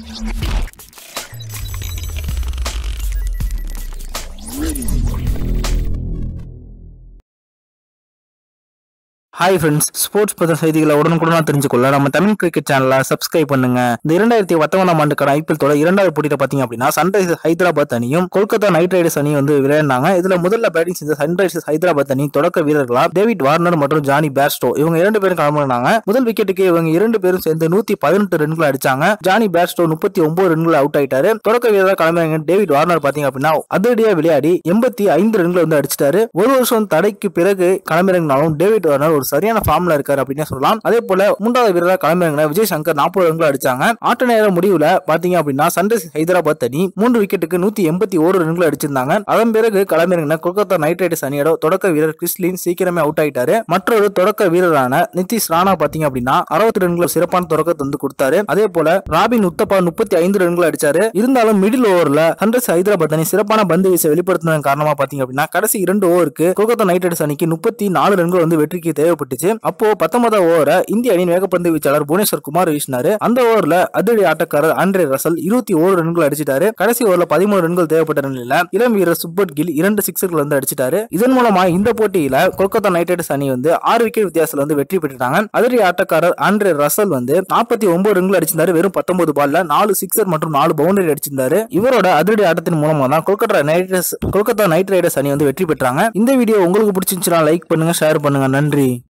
Hi friends, sports பத்தின செய்திகளை உடனுக்குடனா தெரிஞ்சுக்கொள்ள நம்ம தமிழ் கிரிக்கெட் சேனலை சப்ஸ்கிரைப் பண்ணுங்க. இந்த 2019ஆம் ஆண்டுக்கான ஐபிஎல் தொடர் இரண்டாவது போட்டியில பாத்தீங்க அப்படின்னா சன்ரைசர்ஸ் ஹைதராபாத் அணியும் கொல்கத்தா நைட் ரைடர்ஸ் அணியும் வந்து விளையாடினாங்க. இதுல முதல்ல பேட்டிங் செஞ்ச சன்ரைசர்ஸ் ஹைதராபாத் அணி தொடக்க வீரர்களா டேவிட் வார்னர் மற்றும் ஜானி பேர்ஸ்டோ இவங்க 2 பேரும் களமிறங்கினாங்க. முதல் விக்கெட்டுக்கு இவங்க 2 பேரும் சேர்ந்து 118 ரன்கள் அடிச்சாங்க. ஜானி பேர்ஸ்டோ 39 ரன்கள் அவுட் ஆயிட்டாரு. தொடக்க வீரரா களமிறங்கின டேவிட் வார்னர் பாத்தீங்க அப்படின்னா அதிரடியா விளையாடி 85 ரன்கள் வந்து அடிச்சிட்டாரு. ஒரு வருஷம் தடைக்கு பிறகு களமிறங்கினாலும் டேவிட் வார்னர் ஒரு சரியான ஃபார்ம்ல இருக்காரு அப்படின்னு சொல்லலாம். அதே போல மூன்றாவது வீரரா களமிறங்கின விஜய் சங்கர் 40 ரன்கள் அடிச்சாங்க. ஆட்ட நேர முடிவுல பாத்தீங்க அப்படின்னா சன்ரைசர்ஸ் ஹைதராபாத் அணி 3 விக்கெட்டுக்கு 181 ரன்கள் அடிச்சிருந்தாங்க. அதன் பிறகு களமிறங்கின கொல்கத்தா நைட் ரைடர்ஸ் அணியோட தொடக்க வீரர் கிறிஸ்லின் சீக்கிரமே அவுட் ஆயிட்டாரு. மற்றொரு தொடக்க வீரரான நிதிஷ் ராணா பாத்தீங்க அப்படின்னா 60 ரன்கள் சிறப்பான தொடக்கத்தை வந்து கொடுத்தாரு. அதே போல ராபின் உத்தப்பா 35 ரன்கள் அடிச்சாரு. இருந்தாலும் மிடில் ஓவர்ல சன்ரைசர்ஸ் ஹைதராபாத் அணி சிறப்பான பந்து வீச வெளிப்படுத்தினதன் காரணமா பாத்தீங்க அப்படின்னா கடைசி 2 ஓவருக்கு கொல்கத்தா நைட் ரைடர்ஸ் அணிக்கு 34 ரன்கள் வந்து வெற்றிக்கு தேவைப்பட்டுச்சு. அப்போ 19வது ஓவரை இந்திய அணியின் வேகப்பந்து வீச்சாளர் புவனேஸ்வர் குமார் வீசினாரு. அந்த ஓவர்ல அதிரடி ஆட்டக்காரர் ஆண்ட்ரே ரசல் 21 ரன்கள் அடிச்சிட்டாரு. கடைசி ஓவர்ல 13 ரன்கள் தேவைப்பட்ட நிலையில இளம் வீரர் சுப்பட் கில் 2 சிக்ஸர்கள் வந்து அடிச்சிட்டாரு. இதன் மூலமா இந்த போட்டியில கொல்கத்தா நைட் ரைடர்ஸ் அணி வந்து 6 விக்கெட் வித்தியாசத்துல வந்து வெற்றி பெற்றுட்டாங்க. அதிரடி ஆட்டக்காரர் ஆண்ட்ரே ரசல் வந்து 49 ரன்கள் அடிச்சிருந்தாரு. வெறும் 19 பால்ல 4 சிக்ஸர் மற்றும் 4 பவுண்டரி அடிச்சிருந்தாரு. இவரோட அதிரடி ஆட்டத்தின் மூலமா தான் கொல்கத்தா நைட் ரைடர்ஸ் அணி வந்து வெற்றி பெற்றாங்க. இந்த வீடியோ உங்களுக்கு பிடிச்சிருந்துச்சுன்னா லைக் பண்ணுங்க, ஷேர் பண்ணுங்க. நன்றி.